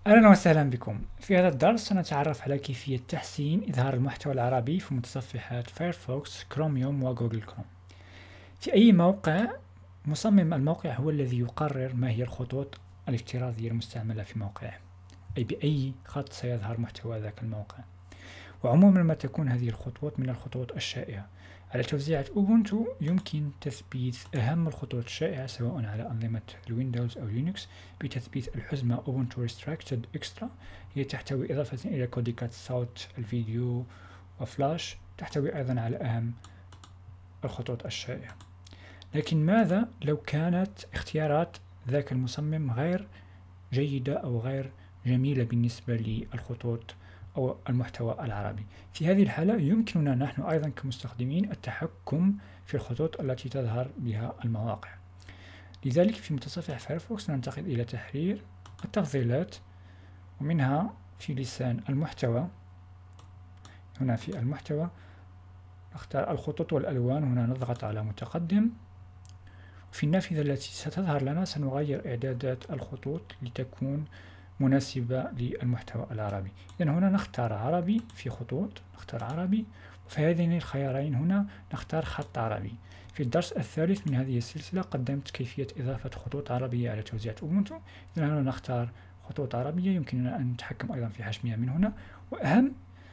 أهلا وسهلا بكم. في هذا الدرس سنتعرف على كيفية تحسين إظهار المحتوى العربي في متصفحات فايرفوكس، كروميوم وجوجل كروم. في أي موقع، مصمم الموقع هو الذي يقرر ما هي الخطوط الافتراضية المستعملة في موقعه، أي بأي خط سيظهر محتوى ذاك الموقع. وعموما ما تكون هذه الخطوات من الخطوات الشائعة. على توزيعة أوبونتو يمكن تثبيت أهم الخطوط الشائعة سواء على أنظمة الويندوز أو لينكس بتثبيت الحزمة أوبونتو ريستراكتد إكسترا. هي تحتوي إضافة إلى كوديكات الصوت، الفيديو وفلاش. تحتوي أيضا على أهم الخطوط الشائعة. لكن ماذا لو كانت اختيارات ذاك المصمم غير جيدة أو غير جميلة بالنسبة للخطوط أو المحتوى العربي؟ في هذه الحالة يمكننا نحن أيضا كمستخدمين التحكم في الخطوط التي تظهر بها المواقع. لذلك في متصفح فايرفوكس ننتقل إلى تحرير التفضيلات، ومنها في لسان المحتوى. هنا في المحتوى نختار الخطوط والألوان، هنا نضغط على متقدم. في النافذة التي ستظهر لنا سنغير إعدادات الخطوط لتكون مناسبة للمحتوى العربي. إذن هنا نختار عربي، في خطوط نختار عربي، وفي هذين الخيارين هنا نختار خط عربي. في الدرس الثالث من هذه السلسلة قدمت كيفية إضافة خطوط عربية على توزيعة أوبونتو. إذن هنا نختار خطوط عربية، يمكننا أن نتحكم أيضا في حجمها من هنا. وأهم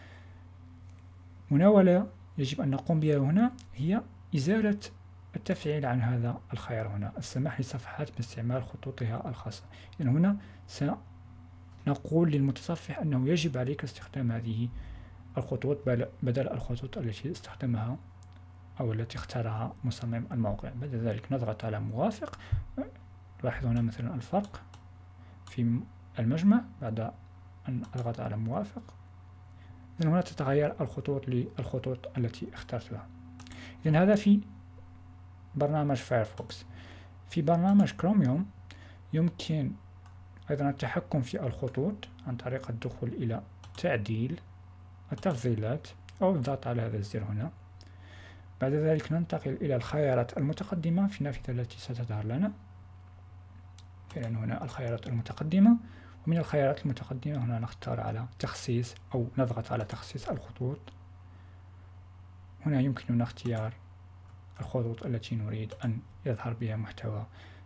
مناولة يجب أن نقوم بها هنا هي إزالة التفعيل عن هذا الخيار هنا، السماح للصفحات باستعمال خطوطها الخاصة. إذن هنا سنقول للمتصفح أنه يجب عليك استخدام هذه الخطوط بدل الخطوط التي استخدمها أو التي اختارها مصمم الموقع. بعد ذلك نضغط على موافق. لاحظ هنا مثلا الفرق في المجمع بعد أن أضغط على موافق. إذن هنا تتغير الخطوط للخطوط التي اخترتها. إذن هذا في برنامج فايرفوكس. في برنامج كروميوم يمكن أيضا التحكم في الخطوط عن طريق الدخول إلى تعديل التفضيلات أو الضغط على هذا الزر هنا. بعد ذلك ننتقل إلى الخيارات المتقدمة في النافذة التي ستظهر لنا. فعلا هنا الخيارات المتقدمة، ومن الخيارات المتقدمة هنا نختار على تخصيص أو نضغط على تخصيص الخطوط. هنا يمكننا اختيار الخطوط التي نريد أن يظهر بها محتوى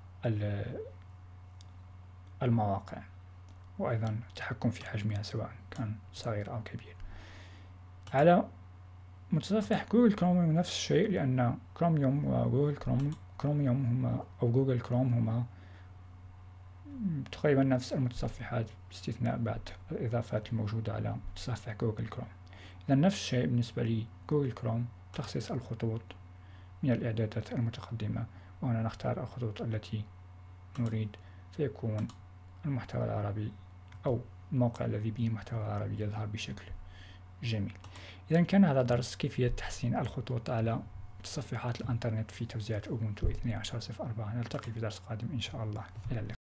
المواقع، وأيضا التحكم في حجمها سواء كان صغير أو كبير. على متصفح جوجل كروم نفس الشيء، لأن كروميوم وجوجل كروميوم هما أو جوجل كروم هما تقريبا نفس المتصفحات باستثناء بعض الإضافات الموجودة على متصفح جوجل كروم. إذا نفس الشيء بالنسبة لجوجل كروم، تخصيص الخطوط من الإعدادات المتقدمة، وهنا نختار الخطوط التي نريد، فيكون المحتوى العربي أو الموقع الذي به محتوى عربي يظهر بشكل جميل. إذا كان هذا درس كيفية تحسين الخطوط على متصفحات الإنترنت في توزيعة أوبونتو 12.04. نلتقي في درس قادم إن شاء الله. إلى اللقاء.